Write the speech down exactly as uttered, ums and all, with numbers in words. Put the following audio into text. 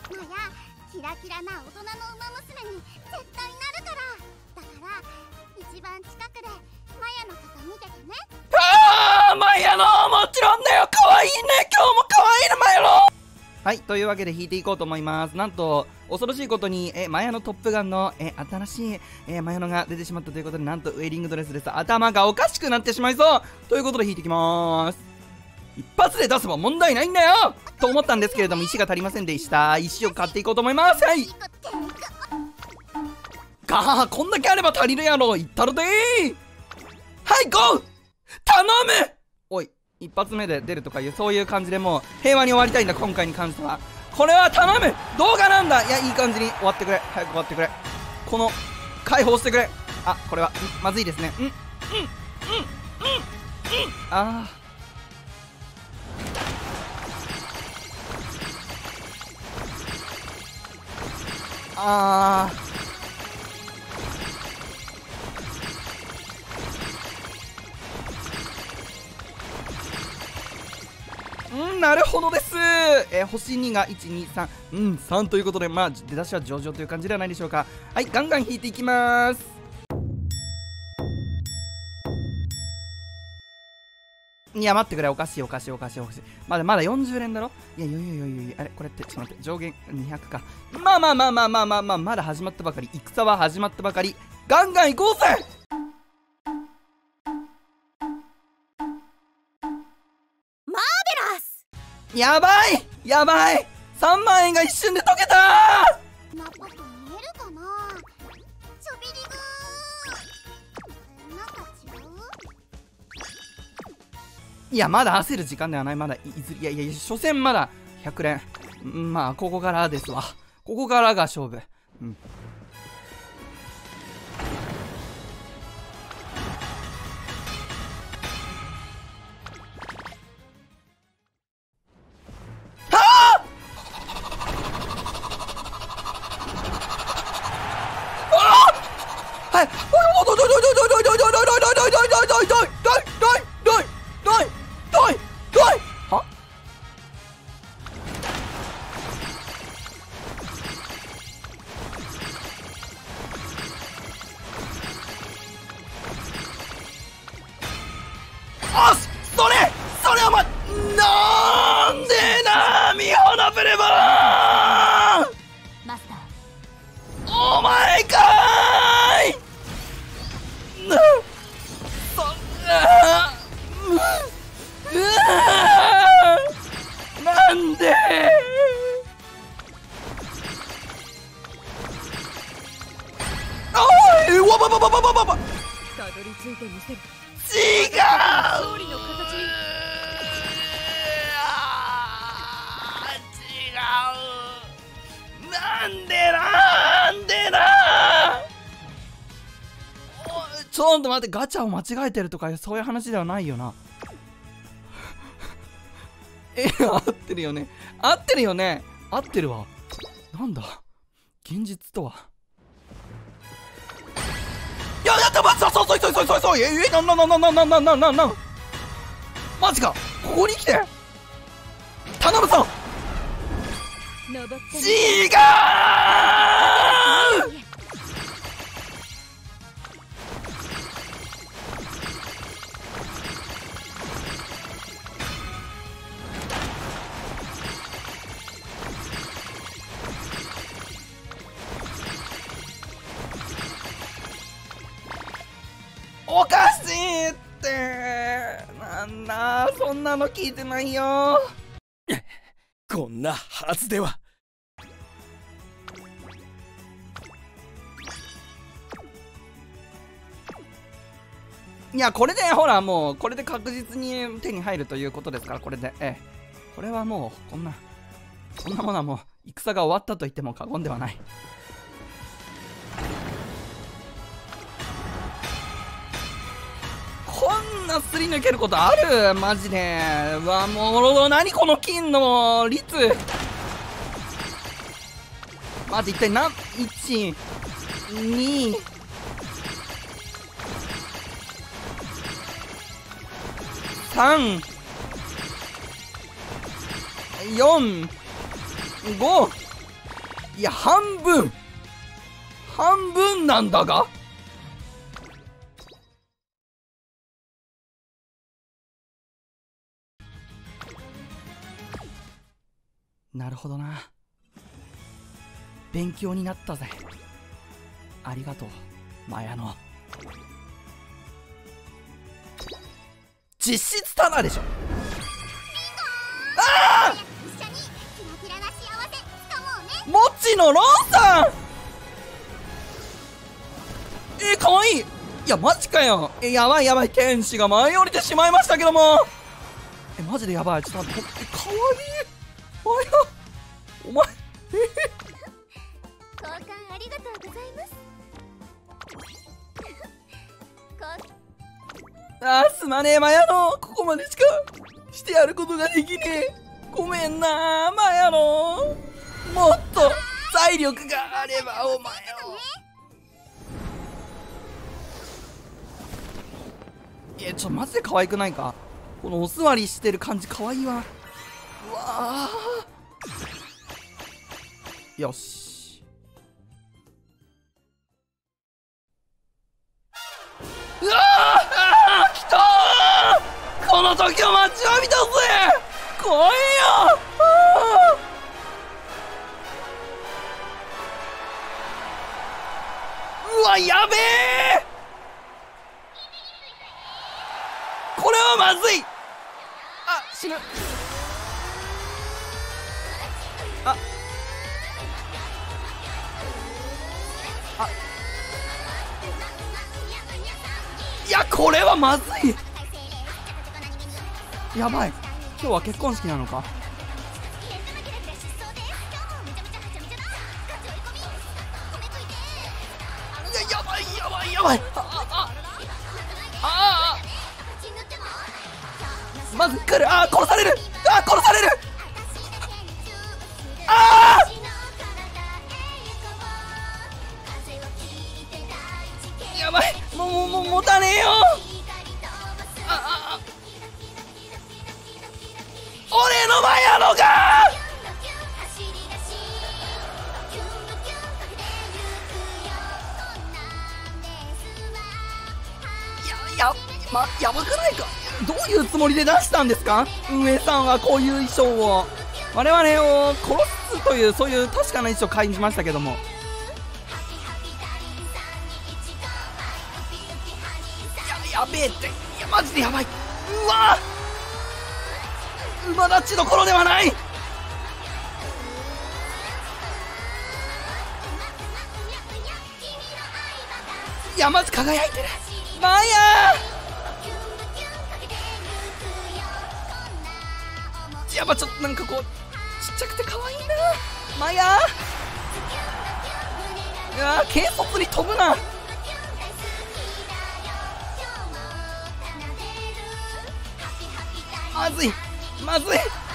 やキラキラな大人の馬娘に絶対なるから。だから一番近くでマヤのこと見ててね。 ああ、マヤのもちろんだよ。かわいいね。今日もかわいいね、マヤの。はい、というわけで引いていこうと思います。なんと恐ろしいことにえマヤのトップガンのえ新しいえマヤのが出てしまったということで、なんとウェディングドレスです。頭がおかしくなってしまいそうということで引いていきます。一発で出せば問題ないんだよと思ったんですけれども、石が足りませんでした。石を買っていこうと思います。はい、ガー、こんだけあれば足りるやろ。いったるでー。はい、ゴー頼む。おい、一発目で出るとかいうそういう感じでもう平和に終わりたいんだ、今回に関しては。これは頼む、動画なんだ。いや、いい感じに終わってくれ。早く終わってくれ。この解放してくれ。あ、これはまずいですね。うんうんうんうんうん。ああ、あーうん、なるほどです。えー、星にがいち、に、さん、うん、さんということで、まあ出だしは上々という感じではないでしょうか。はい、ガンガン引いていきます。いや、待ってくれ。おかしいおかしいおかしいおかしい。まだまだよんじゅう連だろ。いや、よいよいよいよいよ。あれこれってちょっと待って、上限にひゃくか。まあまあまあまあまあまあまあ、まだ始まったばかり。戦は始まったばかり。ガンガン行こうぜ。やばいやばい、さんまんえんが一瞬で溶けたー。 ナポと見えるかな。ちょびりぐーなんか違う。 いや、まだ焦る時間ではない。まだいずいやいやいや、所詮まだひゃく連。まあここからですわ。ここからが勝負。うん、はい。は？あっ、それそれはま、なんでな、ミホナブレバーマスター、お前かーい。な、そんな、うわー、なんで。おい、わばばばばばばば、 たどり着いてみせる。 違う。 勝利の形に。 違う。なんでなんでだ。ちょっと待って、ガチャを間違えてるとかそういう話ではないよな。え、合ってるよね。合ってるよね。合ってるわ。なんだ現実とは。いや、やった、マジだ。そうそうそうそうそうそう。ええ、なんなんなんなんなんなんなんなんなんなん、マジか。ここに来て頼むぞ。違う。おかしいって。なんだ、そんなの聞いてないよ。 こんなはずでは。 いや、これでほら、もうこれで確実に手に入るということですから。これで、ええ、これはもうこんなこんなものはもう戦が終わったと言っても過言ではない。こんなすり抜けることある？マジで。うわ、もう何この金の率。待って、一体何？ いち、に、さん、よん、ご、 いや半分半分なんだが。なるほどな。勉強になったぜ。ありがとうマヤの。実質タダでしょ。ああ一緒にキラキラな幸せつかもうね。 もちのロンさん。えー、かわいい。いやマジかよ。えやばいやばい、天使が舞い降りてしまいましたけども。えマジでやばい。ちょっと待って、えかわいいマヤお前交換ありがとうございます。 あーすまねえマヤの、ここまでしかしてやることができねえ。ごめんなマヤの。もっと財力があればお前を。いやちょっとマジで可愛くないか。このお座りしてる感じ可愛いわ。うわあよし。うわあ来たー。この時を待ちわびたぜ。来いよ。うわやべえ。これはまずい。あ死ぬ。ああいやこれはまずい。やばい、今日は結婚式なのか。いややばいやばいやばい。ああああまず来る。あー殺される。あー殺される。ああやばい、もうもうもう持たねえよ。あああ俺のマヤのがややまやばくないか。どういうつもりで出したんですか運営さんは。こういう衣装を我々を殺すというそういう確かな衣装を感じましたけども。ややべえって。いやマジでやばい。うわ馬立ちどころではない。いやマジ輝いてるマヤー。やばちょっとなんかこうちっちゃくて可愛いなマヤー。いやー軽率に飛ぶな。まずいまずい。